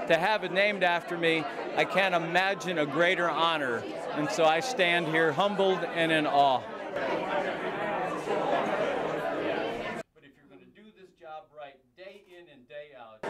to have it named after me, I can't imagine a greater honor. And so I stand here humbled and in awe. But if you're going to do this job right, day in and day out,